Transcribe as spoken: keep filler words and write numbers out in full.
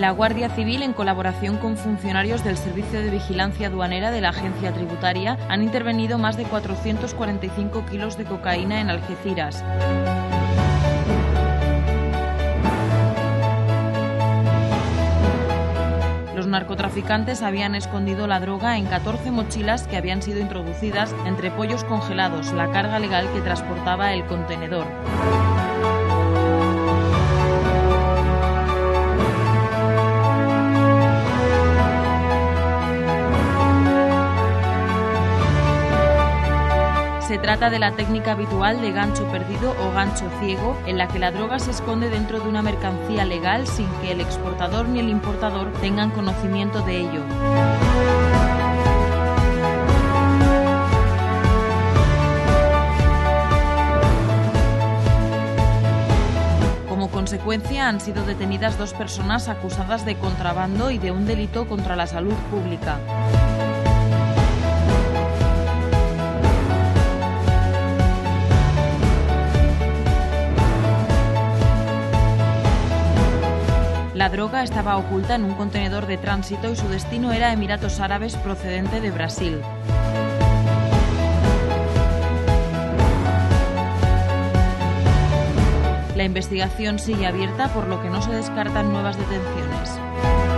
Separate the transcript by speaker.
Speaker 1: La Guardia Civil, en colaboración con funcionarios del Servicio de Vigilancia Aduanera de la Agencia Tributaria, han intervenido más de cuatrocientos cuarenta y cinco kilos de cocaína en Algeciras. Los narcotraficantes habían escondido la droga en catorce mochilas que habían sido introducidas entre pollos congelados, la carga legal que transportaba el contenedor. Se trata de la técnica habitual de gancho perdido o gancho ciego, en la que la droga se esconde dentro de una mercancía legal sin que el exportador ni el importador tengan conocimiento de ello. Como consecuencia, han sido detenidas dos personas acusadas de contrabando y de un delito contra la salud pública. La droga estaba oculta en un contenedor de tránsito y su destino era Emiratos Árabes, procedente de Brasil. La investigación sigue abierta, por lo que no se descartan nuevas detenciones.